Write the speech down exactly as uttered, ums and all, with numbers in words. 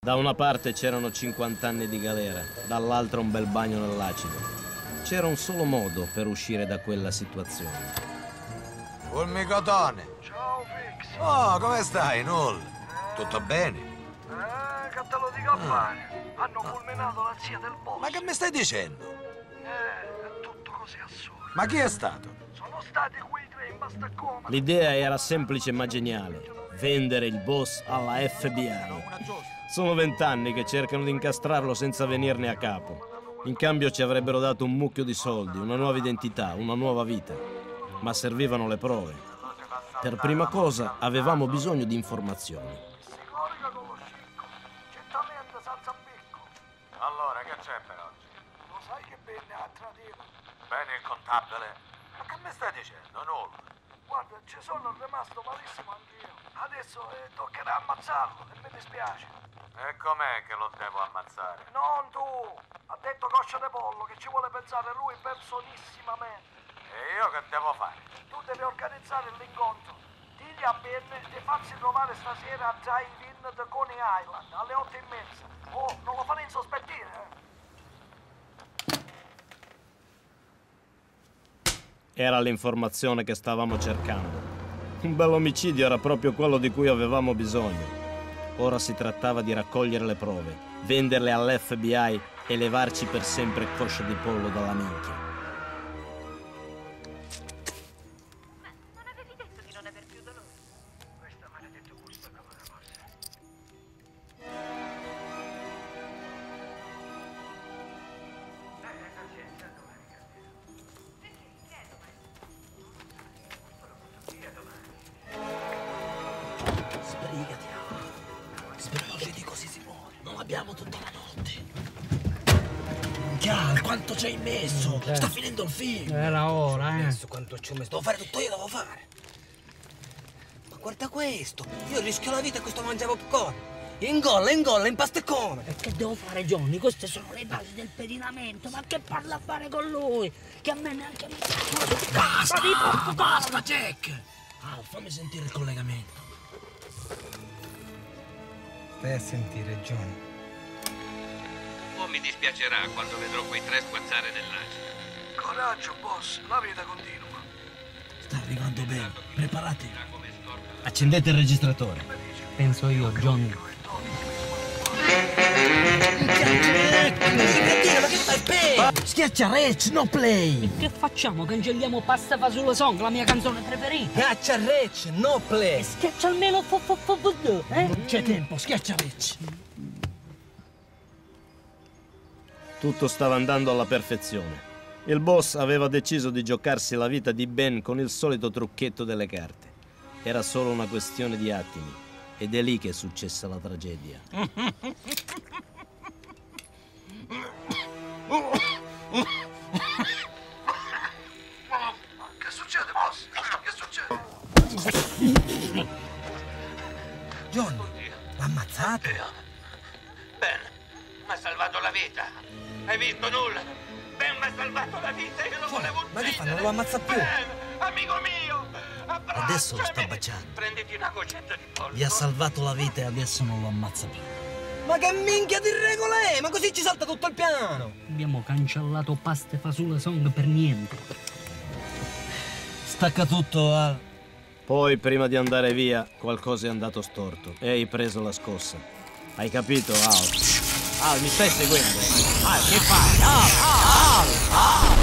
Da una parte c'erano cinquanta anni di galera, dall'altra un bel bagno nell'acido. C'era un solo modo per uscire da quella situazione. Fulmicotone! Ciao Fix! Oh, come stai, Null? Tutto bene? Eh, che te lo dico a fare? Hanno fulminato la zia del boss. Ma che mi stai dicendo? Eh, è tutto così assurdo. Ma chi è stato? Sono stati quei tre in Bastacoma. L'idea era semplice ma geniale. Vendere il boss alla F B I. Sono vent'anni che cercano di incastrarlo senza venirne a capo. In cambio ci avrebbero dato un mucchio di soldi, una nuova identità, una nuova vita. Ma servivano le prove. Per prima cosa avevamo bisogno di informazioni. Si corica con lo scicco. Certamente senza becco. Allora, che c'è per oggi? Lo sai che venne a tradire? Bene il contabile? Ma che mi stai dicendo, Null? Guarda, ci sono rimasto malissimo anch'io. Adesso eh, toccherà ammazzarlo e mi dispiace. E com'è che lo devo ammazzare? Non tu! Ha detto Coscia de Pollo che ci vuole pensare lui personissimamente. E io che devo fare? Tu devi organizzare l'incontro. Digli a Ben di farsi trovare stasera a Drive-In di Coney Island alle otto e mezza. Oh, non lo fare insospettire, eh? Era l'informazione che stavamo cercando. Un bell'omicidio era proprio quello di cui avevamo bisogno. Ora si trattava di raccogliere le prove, venderle all'F B I e levarci per sempre Coscia di Pollo dalla minchia. Ma non avevi detto di non aver più dolore? Questo maledetto gusto come una morsa. Eh, pazienza, domani cambierà. Perché? Che è domani? Lo butto via domani. Sbrigati, sbrigati così si muore. Non abbiamo tutta la notte. Chiaro, quanto ci hai messo? Eh. Sta finendo il film. Era ora, eh. Adesso quanto ci ho messo? Devo fare tutto io, devo fare. Ma guarda questo. Io rischio la vita e questo mangia popcorn. Ingolla, ingolla, impastecone. E che devo fare, Johnny? Queste sono le basi del pedinamento. Ma che parla a fare con lui? Che a me neanche mi... Basta, di porco basta, Jack. Ah, fammi sentire il collegamento. Stai a sentire, Johnny. Un po' mi dispiacerà quando vedrò quei tre sguazzare nell'acido. Coraggio, boss, la vita continua. Sta arrivando bene. Preparati. Accendete il registratore. Penso io, Johnny. Ma che fai? Play! Schiaccia Rec, no play! E che facciamo? Cancelliamo Pasta Fasullo Song, la mia canzone preferita? Schiaccia Rec, no play! E schiaccia almeno fo fo fo fo fo, eh? Non c'è tempo, schiaccia Rec! Tutto stava andando alla perfezione. Il boss aveva deciso di giocarsi la vita di Ben con il solito trucchetto delle carte. Era solo una questione di attimi. Ed è lì che è successa la tragedia. Che succede, boss? Che succede? Johnny, l'ha ammazzato? Ben, mi ha salvato la vita. Hai visto nulla? Ben mi ha salvato la vita e io lo volevo uccidere. Ma che fa, non lo ammazza più? Ben, amico mio, abbracciami. Adesso lo sta baciando. Prenditi una goccetta di pollo. Gli ha salvato la vita e adesso non lo ammazza più. Ma che minchia di regola è? Ma così ci salta tutto il piano! Abbiamo cancellato Pasta Fasullo Song per niente. Stacca tutto, Al. Poi, prima di andare via, qualcosa è andato storto e hai preso la scossa. Hai capito, Al? Al, mi stai seguendo? Al, che fai? Al, Al, Al, Al!